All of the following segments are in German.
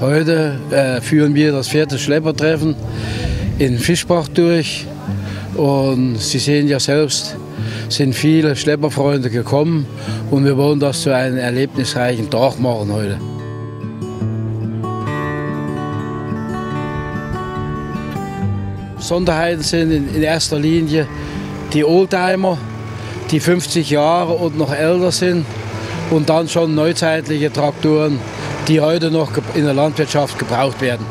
Heute führen wir das 4. Schleppertreffen in Fischbach durch. Und Sie sehen ja selbst, sind viele Schlepperfreunde gekommen und wir wollen das zu einem erlebnisreichen Tag machen heute. Besonderheiten sind in erster Linie die Oldtimer, die 50 Jahre und noch älter sind und dann schon neuzeitliche Traktoren, die heute noch in der Landwirtschaft gebraucht werden.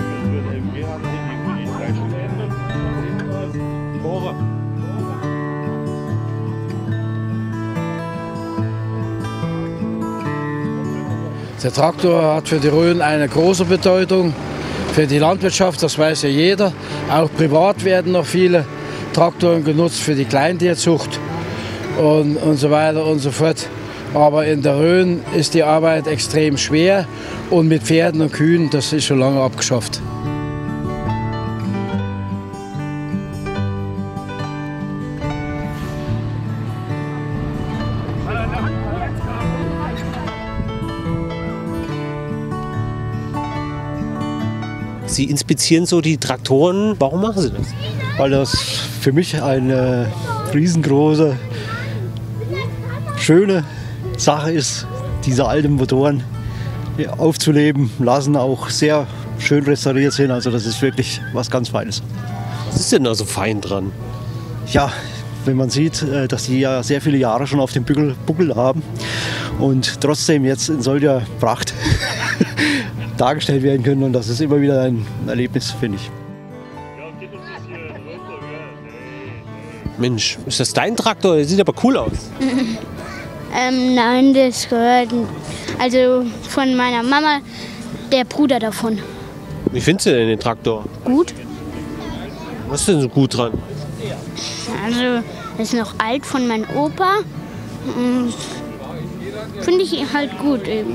Der Traktor hat für die Rhön eine große Bedeutung. Für die Landwirtschaft, das weiß ja jeder. Auch privat werden noch viele Traktoren genutzt für die Kleintierzucht und so weiter und so fort. Aber in der Rhön ist die Arbeit extrem schwer und mit Pferden und Kühen, das ist schon lange abgeschafft. Sie inspizieren so die Traktoren. Warum machen Sie das? Weil das für mich eine riesengroße, schöne Sache ist, diese alten Motoren aufzuleben lassen, auch sehr schön restauriert sind. Also das ist wirklich was ganz Feines. Was ist denn da so fein dran? Ja, wenn man sieht, dass die ja sehr viele Jahre schon auf dem Buckel haben und trotzdem jetzt in solcher Pracht dargestellt werden können. Und das ist immer wieder ein Erlebnis, finde ich. Mensch, ist das dein Traktor? Der sieht aber cool aus. Nein, das gehört also von meiner Mama, der Bruder davon. Wie findest du denn den Traktor? Gut. Was ist denn so gut dran? Also, das ist noch alt von meinem Opa. Finde ich halt gut eben.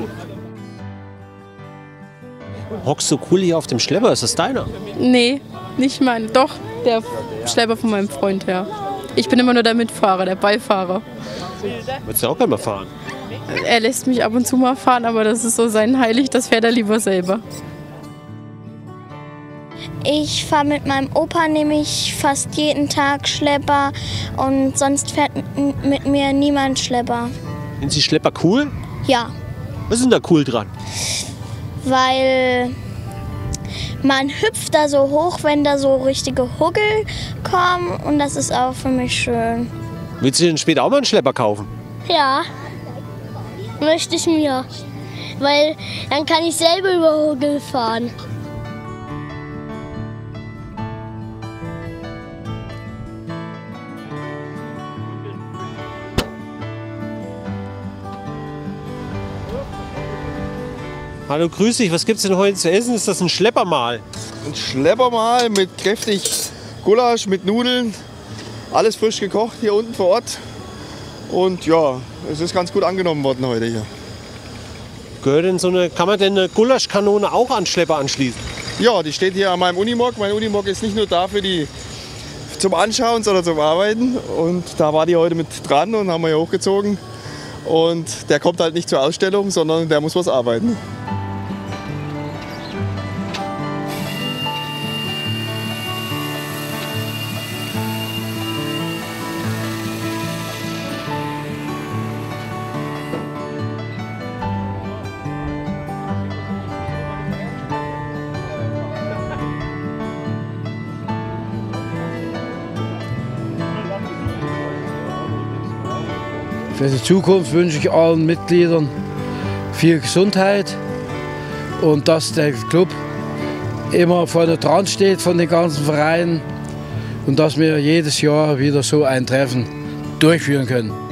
Hockst du cool hier auf dem Schlepper? Ist das deiner? Nee, nicht mein. Doch, der Schlepper von meinem Freund, ja. Ich bin immer nur der Mitfahrer, der Beifahrer. Willst du auch gerne mal fahren? Er lässt mich ab und zu mal fahren, aber das ist so sein Heilig, das fährt er lieber selber. Ich fahre mit meinem Opa nämlich fast jeden Tag Schlepper und sonst fährt mit mir niemand Schlepper. Sind Sie Schlepper cool? Ja, Was ist denn da cool dran? weil man hüpft da so hoch, wenn da so richtige Huggel kommen und das ist auch für mich schön. Willst du denn später auch mal einen Schlepper kaufen? Ja, möchte ich mir. Weil dann kann ich selber über Hügel fahren. Hallo, grüß dich. Was gibt's denn heute zu essen? Ist das ein Schleppermahl? Ein Schleppermahl mit kräftig Gulasch, mit Nudeln. Alles frisch gekocht hier unten vor Ort. Und ja, es ist ganz gut angenommen worden heute hier. Gehört denn kann man denn eine Gulaschkanone auch an Schlepper anschließen? Ja, die steht hier an meinem Unimog. Mein Unimog ist nicht nur da zum Anschauen, sondern zum Arbeiten. Und da war die heute mit dran und haben wir hier hochgezogen. Und der kommt halt nicht zur Ausstellung, sondern der muss was arbeiten. Für die Zukunft wünsche ich allen Mitgliedern viel Gesundheit und dass der Club immer vorne dran steht von den ganzen Vereinen und dass wir jedes Jahr wieder so ein Treffen durchführen können.